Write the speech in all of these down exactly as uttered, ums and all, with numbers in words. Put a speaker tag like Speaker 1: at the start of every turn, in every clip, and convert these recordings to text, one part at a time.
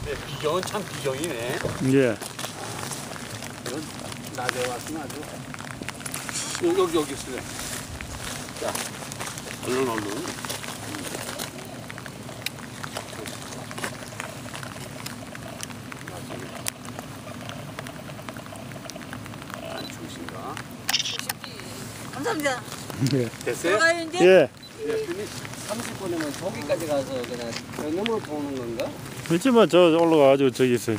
Speaker 1: 비경은 참 비경이네.
Speaker 2: 예.
Speaker 1: 이건 낮에 왔으면 아주. 여기, 여기, 여기 있으래. 자, 얼른, 얼른. 안충신가?
Speaker 3: 감사합니다.
Speaker 2: 예.
Speaker 1: 됐어요?
Speaker 3: 들어가요 이제?
Speaker 2: 예.
Speaker 4: 삼십 분이면 저기까지 가서 그냥 연음으로 보는 건가?
Speaker 2: 그렇지만 저 올라가가지고 저기 있어요.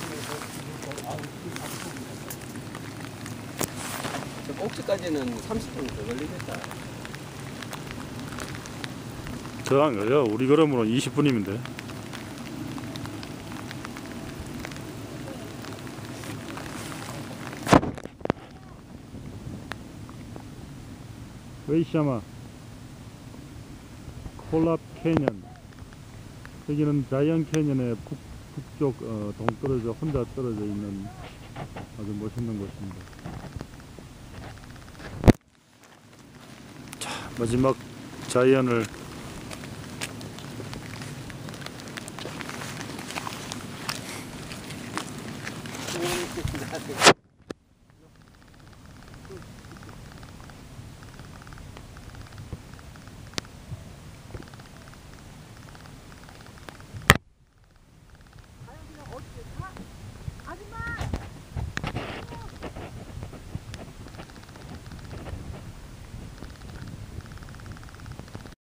Speaker 4: 저 꼭지까지는 삼십 분 더 걸리겠다.
Speaker 2: 더 안 가요. 우리 걸음으로 이십 분이면 돼. 웨이샤마 콜랍 캐년. 여기는 자이언 캐년의 북, 북쪽 어, 동떨어져 혼자 떨어져 있는 아주 멋있는 곳입니다. 자, 마지막 자이언을
Speaker 4: 수고하셨습니다.